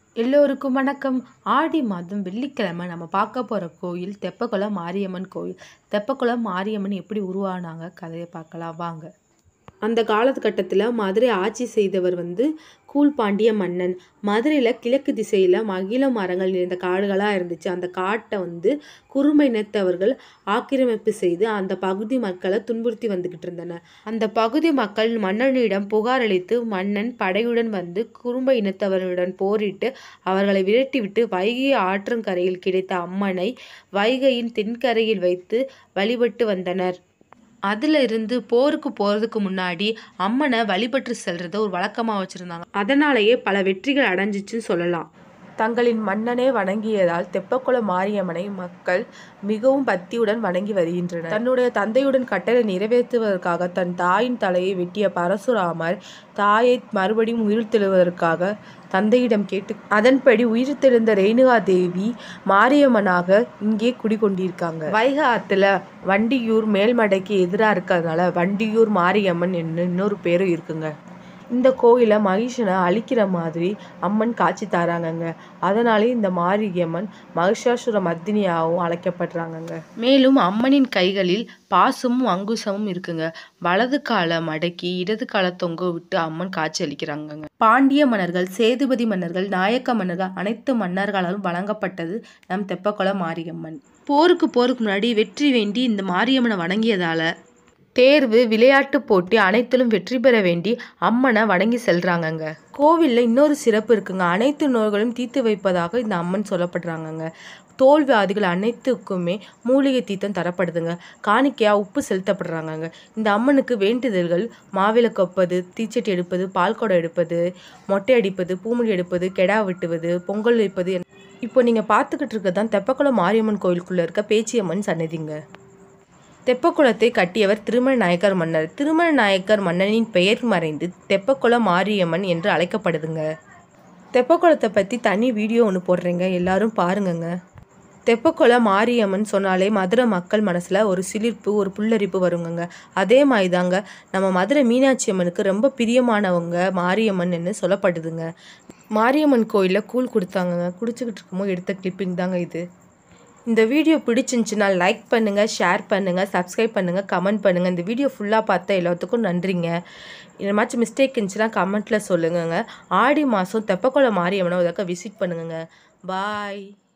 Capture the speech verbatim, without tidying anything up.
எல்லோருக்கும் வணக்கம். ஆடி மாதம் வெள்ளிக்கிழமை நம்ம பார்க்க போகிற கோயில் தெப்பக்குளம் மாரியம்மன் கோயில். தெப்பக்குளம் மாரியம்மன் எப்படி உருவானாங்க கதையை பார்க்கலாம் வாங்க. அந்த காலகட்டத்தில் மதுரை ஆட்சி செய்தவர் வந்து கூழ்பாண்டிய மன்னன். மதுரையில் கிழக்கு திசையில் மகிழ மரங்கள் நிறைந்த காடுகளாக இருந்துச்சு. அந்த காட்டை வந்து குறும்பை இனத்தவர்கள் ஆக்கிரமிப்பு செய்து அந்த பகுதி மக்களை துன்புறுத்தி வந்துக்கிட்டு இருந்தனர். அந்த பகுதி மக்கள் மன்னனிடம் புகார் அளித்து மன்னன் படையுடன் வந்து குறும்பை இனத்தவர்களுடன் போரிட்டு அவர்களை விரட்டிவிட்டு வைகை ஆற்றங்கரையில் கிடைத்த அம்மனை வைகையின் தென்கரையில் வைத்து வழிபட்டு வந்தனர். அதுல இருந்து போருக்கு போறதுக்கு முன்னாடி அம்மனை வழிபட்டு செல்றத ஒரு வழக்கமாக வச்சிருந்தாங்க. அதனாலேயே பல வெற்றிகள் அடைஞ்சிச்சுன்னு சொல்லலாம். தங்களின் மன்னனே வணங்கியதால் தெப்பக்குளம் மாரியம்மனை மக்கள் மிகவும் பக்தியுடன் வணங்கி வருகின்றனர். தன்னுடைய தந்தையுடன் கட்டளை நிறைவேற்றுவதற்காக தன் தாயின் தலையை வெட்டிய பரசுராமர் தாயை மறுபடியும் உயிர் தெழுவதற்காக தந்தையிடம் கேட்டு அதன்படி உயிர் தெழுந்த ரேணுகா தேவி மாரியம்மனாக இங்கே குடிகொண்டிருக்காங்க. வைகை ஆத்துல வண்டியூர் மேல்மடைக்கு எதிராக இருக்கிறதுனால வண்டியூர் மாரியம்மன் என்று இன்னொரு பேரும் இருக்குங்க. இந்த கோயிலை மகிஷனை அழிக்கிற மாதிரி அம்மன் காட்சி தராங்கங்க. அதனாலே இந்த மாரியம்மன் மகிஷாசுர மர்தினியாகவும் அழைக்கப்படுறாங்கங்க. மேலும் அம்மனின் கைகளில் பாசமும் அங்குசமும் இருக்குங்க. வலது காலை மடக்கி இடது காலை தொங்க விட்டு அம்மன் காட்சி அளிக்கிறாங்கங்க. பாண்டிய மன்னர்கள், சேதுபதி மன்னர்கள், நாயக்க மன்னர்கள் அனைத்து மன்னர்களாலும் வழங்கப்பட்டது நம் தெப்பக்குளம் மாரியம்மன். போருக்கு போருக்கு முன்னாடி வெற்றி வேண்டி இந்த மாரியம்மனை வணங்கியதால தேர்வு, விளையாட்டு போட்டி அனைத்திலும் வெற்றி பெற வேண்டி அம்மனை வணங்கி செல்றாங்கங்க. கோவிலில் இன்னொரு சிறப்பு இருக்குங்க. அனைத்து நோய்களும் தீர்த்து வைப்பதாக இந்த அம்மன் சொல்லப்படுறாங்கங்க. தோல் வியாதிகள் அனைத்துக்குமே மூலிகை தீர்த்தம் தரப்படுதுங்க. காணிக்கையா உப்பு செலுத்தப்படுறாங்கங்க. இந்த அம்மனுக்கு வேண்டுதல்கள் மாவிளக்கு வைப்பது, தீச்சட்டி எடுப்பது, பால்குடம் எடுப்பது, மொட்டை அடிப்பது, பூமுடி எடுப்பது, கெடா வெட்டுவது, பொங்கல் வைப்பது. இப்போ நீங்கள் பார்த்துக்கிட்டு இருக்கிறதான் தெப்பக்குளம் மாரியம்மன் கோயிலுக்குள்ளே இருக்க பேச்சியம்மன் சன்னதிங்க. தெப்பக்குளத்தை கட்டியவர் திருமல நாயக்கர் மன்னர். திருமல நாயக்கர் மன்னனின் பெயர் மறைந்து தெப்பக்குளம் மாரியம்மன் என்று அழைக்கப்படுதுங்க. தெப்பக்குளத்தை பற்றி தனி வீடியோ ஒன்று போடுறேங்க, எல்லாரும் பாருங்கங்க. தெப்பக்குளம் மாரியம்மன் சொன்னாலே மதுரை மக்கள் மனசில் ஒரு சிலிர்ப்பு, ஒரு புல்லரிப்பு வருங்கங்க. அதே மாதிரி தாங்க நம்ம மதுரை மீனாட்சி அம்மனுக்கு ரொம்ப பிரியமானவங்க மாரியம்மன் என்று சொல்லப்படுதுங்க. மாரியம்மன் கோயிலில் கூழ் கொடுத்தாங்கங்க. குடிச்சிக்கிட்டு இருக்கும்போது எடுத்த கிளிப்பிங் தாங்க இது. இந்த வீடியோ பிடிச்சிருந்துச்சுன்னா லைக் பண்ணுங்கள், ஷேர் பண்ணுங்கள், சப்ஸ்கிரைப் பண்ணுங்கள், கமெண்ட் பண்ணுங்கள். இந்த வீடியோ ஃபுல்லாக பார்த்தா எல்லாத்துக்கும் நன்றிங்க. என்னமாச்சும் மிஸ்டேக் இருந்துச்சுன்னா கமெண்ட்டில் சொல்லுங்கங்க. ஆடி மாதம் தெப்பக்குளம் மாரியம்மனை ஒருக்க விசிட் பண்ணுங்கங்க. பாய்.